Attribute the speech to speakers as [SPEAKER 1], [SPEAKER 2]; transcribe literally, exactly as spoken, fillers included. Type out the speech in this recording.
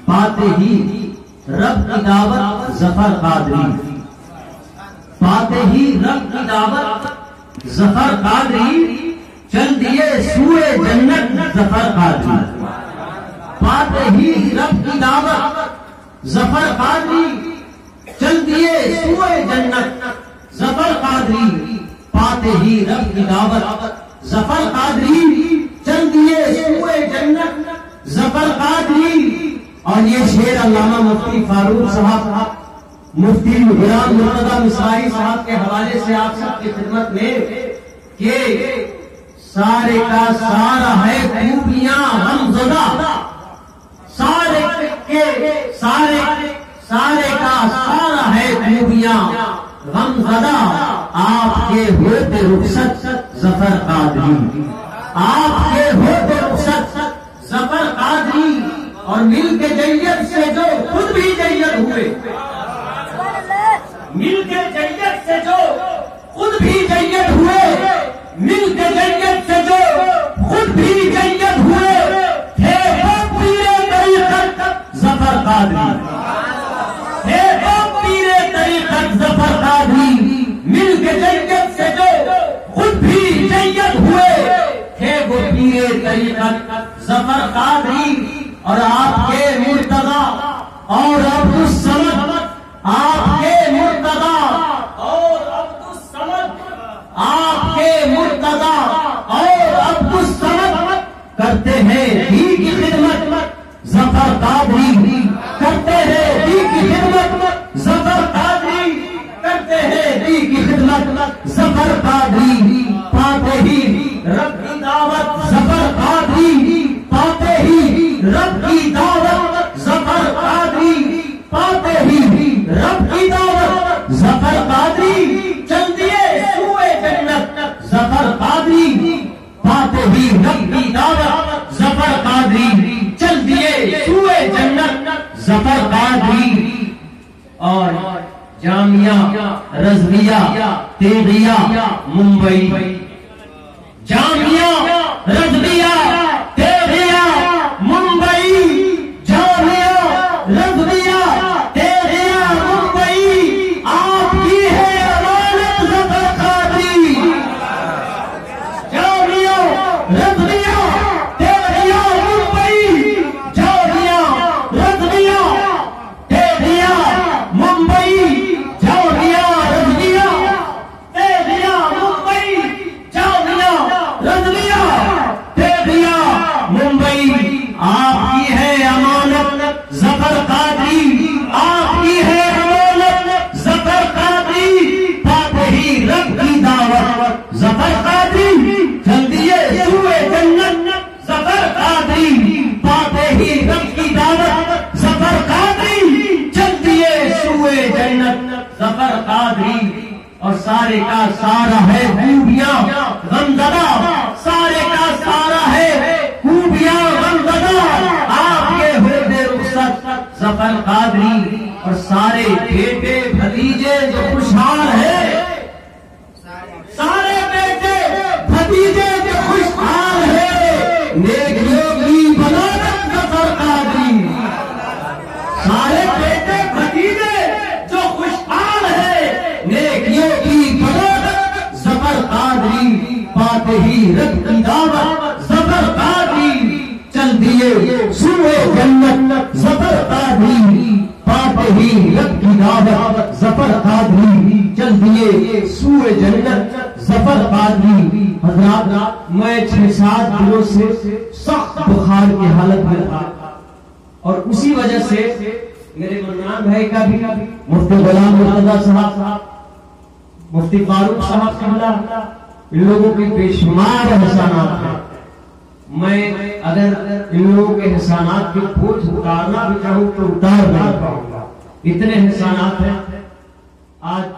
[SPEAKER 1] पाते ही रब की दावत जफर कादरी, पाते ही रब की दावत जफर कादरी, चल दिए सूए जन्नत जफर कादरी। पाते ही रब की दावत जफर कादरी, चल दिए सूए जन्नत जफर कादरी। पाते ही रब की दावत जफर कादरी, चल दिए सूए जन्नत जफर कादरी। और ये शेर अल्लामा मुफ्ती फारूक साहब, मुफ्ती गुलाम मुर्तजा मिसराई साहब के हवाले से आप सबकी खिदमत में के सारे का सारा है खूबियां गमज़दा, सारे के सारे सारे का सारा है खूबियां गमज़दा। आपके होते रुखसत जफर कादरी, आपके होते रुखसत जफर कादरी। और मिल के जैयत से जो खुद भी जैयत हुए, मिल के जैयत से जो खुद भी जैयत हुए, मिल के जैयत से जो खुद भी जैयत हुए, थे वो पीरे तरीक़त जफर कादरी, थे वो पीरे तरीक़त जफर कादरी। मिल के जैयत से जो खुद भी जैयत हुए, थे वो पीरे तरीक़त जफर कादरी। और आपके मुर्तज़ा और अब्दुस समद, आपके मुर्तज़ा और अब्दुस समद, आपके मुर्तज़ा और अब्दुस समद करते हैं दी की खिदमत जफर कादरी, करते हैं दी की खिदमत जफर कादरी, करते हैं दी की खिदमत जफर कादरी। पाते ही रब की दावत जफर कादरी, पाते ही रब की दावत जफर कादरी, पाते ही रब की दावत जफर कादरी। चल दिए सूए जन्नत जफर कादरी, पाते ही रब की दावत जफर कादरी, चल दिए सूए जन्नत जफर कादरी। और जामिया रज़विया तेगिया मुंबई, जामिया रज़विया तेगिया मुंबई, जामिया रज़विया तेगिया मुंबई। आपकी है अमानत जफर कादरी, जामिया रज़विया तेगिया मुंबई, जामिया रज़विया तेगिया मुंबई, जामिया रज़विया तेगिया मुंबई, जामिया रज़विया तेगिया मुंबई। आपकी है अमानत जफर कादरी, आपकी है अमानत जफर कादरी। पाते ही रब की दावत जफर कादरी, चल दिए सूए जन्नत जफर कादरी। पाते ही रब की दावत जफर कादरी, चल दिए सूए जन्नत जफर कादरी। और सारे का सारा है खूबियां गमज़दा, सारे का सारा है खूबियां गमज़दा। आपके होते रुखसत जफर कादरी। और सारे बेटे भतीजे जो खुशहाल है, सारे बेटे भतीजे जो खुशहाल है, नेकियों की बनावट जफर कादरी। सारे बेटे भतीजे जो खुशहाल है, नेकियों की बनावट जफर कादरी। पाते ही रब की दावत जफर कादरी, चल दिए सूए जन्नत जफर कादरी। पाते ही रब की दावत जफर कादरी, चल दिए सूए जन्नत जफर कादरी। हज़रात, मैं छह सात दिनों से सख्त बुखार की हालत में था और उसी वजह से मेरे मन्नान भाई का भी, मुफ्ती गुलाम मुर्तजा साहब, मुफ्ती फारूक साहब कहला, इन लोगों के बेशुमार एहसानात हैं। मैं अगर इन लोगों के एहसानात के बोझ उतारना भी चाहूं तो उतार नहीं पाऊंगा, इतने एहसानात हैं। आज